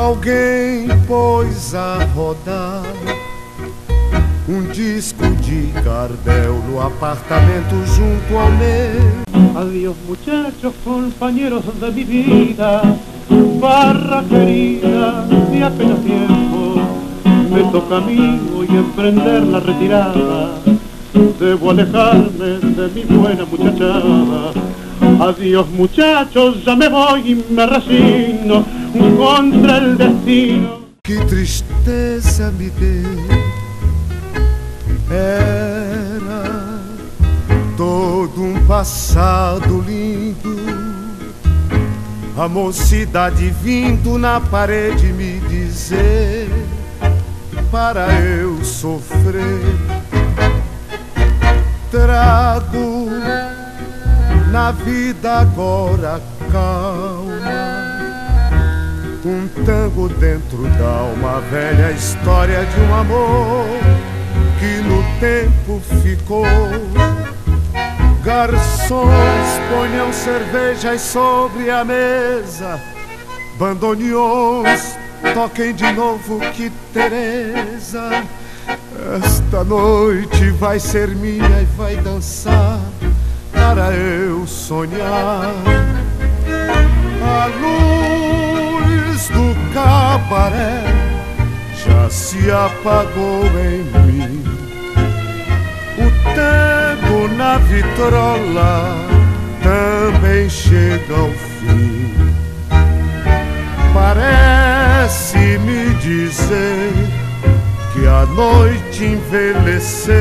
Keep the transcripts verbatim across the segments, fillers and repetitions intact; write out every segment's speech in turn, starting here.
Alguém pôs a rodar um disco de Gardel no apartamento junto ao meu. Adiós muchachos, compañeros de mi vida, barra querida de aquellos tiempos. Me toca a mí hoy emprender la retirada, debo alejarme de mi buena muchachada. Adiós muchachos, ya me voy y me resigno contra el destino. Que tristeza me deu, era todo um passado lindo, a mocidade vindo na parede me dizer para eu sofrer. Trago na vida agora calma, um tango dentro da alma, velha história de um amor que no tempo ficou. Garçons, ponham cervejas sobre a mesa, bandoneons, toquem de novo que Teresa esta noite vai ser minha e vai dançar para eu sonhar. A luz do cabaré já se apagou em mim, o tango na vitrola também chega ao fim. Parece-me dizer que a noite envelheceu,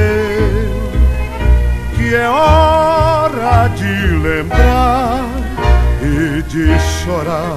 que é hora de lembrar e de chorar.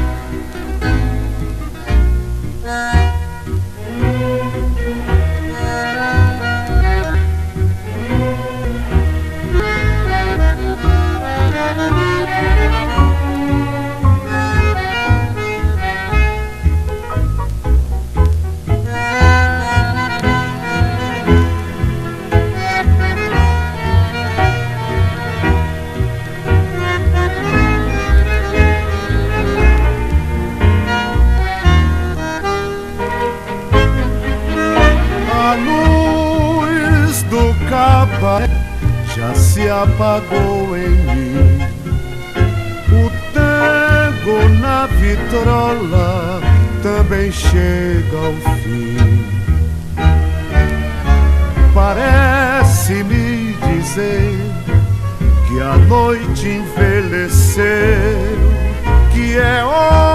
Já se apagou em mim, o tango na vitrola também chega ao fim. Parece-me dizer que a noite envelheceu, que é hora